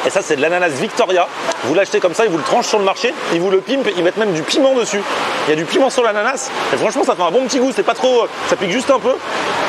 Et ça, c'est de l'ananas Victoria. Vous l'achetez comme ça, ils vous le tranchent sur le marché, ils vous le pimpent, ils mettent même du piment dessus. Il y a du piment sur l'ananas. Et franchement, ça fait un bon petit goût. C'est pas trop, ça pique juste un peu.